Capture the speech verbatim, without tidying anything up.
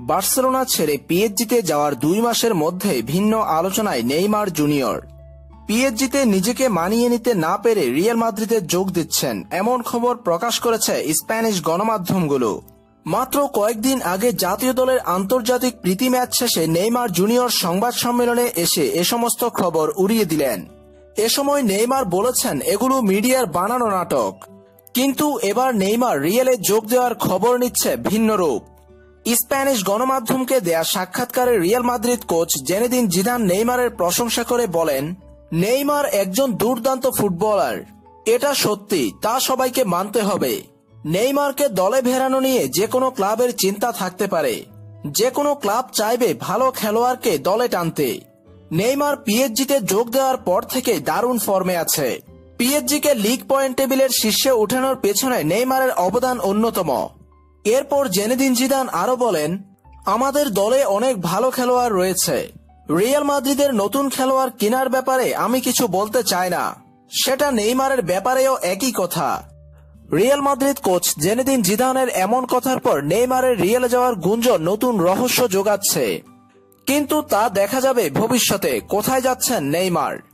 Barcelona ছেড়ে পিএসজিতে যাওয়ার দুই মাসের মধ্যে ভিন্ন আলোচনায় নেইমার জুনিয়র। পিএসজিতে নিজেকে মানিয়ে নিতে না পেরে রিয়াল মাদ্রিদে যোগ দিচ্ছেন, এমন খবর প্রকাশ করেছে স্প্যানিশ গণমাধ্যমগুলো। মাত্র কয়েকদিন আগে জাতীয় দলের আন্তর্জাতিক প্রীতি ম্যাচ শেষে নেইমার জুনিয়র সংবাদ সম্মেলনে এসে এ সমস্ত খবর উড়িয়ে দিলেন। এ সময় নেইমার বলেছেন এগুলো মিডিয়ার বানানো নাটক। কিন্তু এবার নেইমার রিয়ালে যোগ দেওয়ার খবর নিচ্ছে ভিন্ন রূপ। স্প্যানিশ গণমাধ্যমকে দেয়া সাক্ষাৎকারে Real Madrid coach Zinedine Zidane নেইমারের প্রশংসা করে বলেন, নেইমার একজন দুর্দান্ত ফুটবলার, এটা সত্যি, তা সবাইকে মানতে হবে। নেইমারকে দলে ফেরানো নিয়ে যে কোনো ক্লাবের চিন্তা থাকতে পারে, যে কোনো ক্লাব চাইবে ভালো খেলোয়াড়কে দলে টানতে। নেইমার পিএসজিতে যোগ দেওয়ার পর থেকে দারুণ ফর্মে আছে। পিএসজিকে লিগ পয়েন্ট টেবিলের শীর্ষে উঠানোর পেছনে নেইমারের অবদান অন্যতম। এরপর জেনেদিন জিদান আরো বলেন, আমাদের দলে অনেক ভালো খেলোয়াড় রয়েছে। রিয়াল মাদ্রিদের নতুন খেলোয়াড় কেনার ব্যাপারে আমি কিছু বলতে চাই না, সেটা নেইমারের ব্যাপারেও একই কথা। রিয়াল মাদ্রিদ কোচ জেনেদিন জিদানের এমন কথার পর নেইমারের রিয়ালে যাওয়ার গুঞ্জন নতুন রহস্য যোগাচ্ছে। কিন্তু তা দেখা যাবে ভবিষ্যতে কোথায় যাচ্ছেন নেইমার।